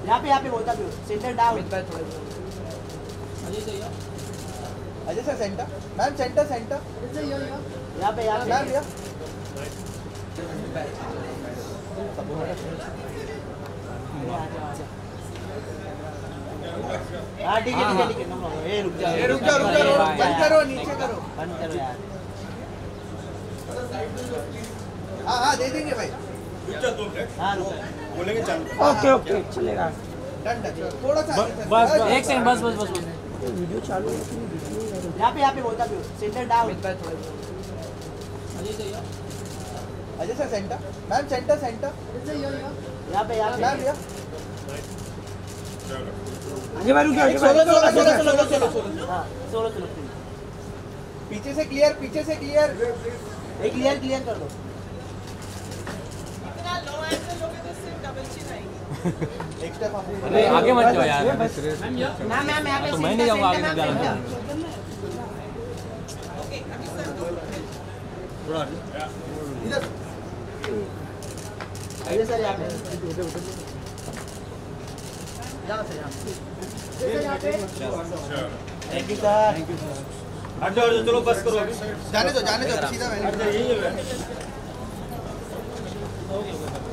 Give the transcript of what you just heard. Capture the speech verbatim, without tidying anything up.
यहाँ पे यहाँ पे बोलता भी center down. Ajay sir center, ma'am center center यहाँ पे यहाँ पे मैम भैया हाँ ठीक है ठीक है ठीक है नो नो ये रुक जाओ ये रुक जाओ रुक जाओ बंद करो नीचे करो बंद करो यार। हाँ हाँ दे देंगे भाई हाँ रुक बोलेंगे चालू। ओके ओके चलेगा। डन डन थोड़ा सा आगे सर। बस एक सेकंड बस बस बस बस वीडियो चालू है। यहाँ पे यहाँ पे बोलता भी center down. Ajay sir center, ma'am center center यहाँ पे यहाँ मैम पे भैया आगे बार रुकिए आगे सोलो बार। Solo solo solo solo solo हाँ सोलो सोलो पीछे से क्लियर पीछे से क्लियर एक क्लियर क्लियर कर दो। एक स्टेप आप अरे आगे मत जाओ यार। मैम मैम यहाँ पे तो मैं नहीं जाऊँगा आगे सेंटर, तक जाना। सेंटर। इधर अजय सर यहाँ पे यहाँ से यहाँ थैंक यू सर। हट जाओ चलो बस करो अभी। जाने दो जाने दो सीधा मैंने यही है।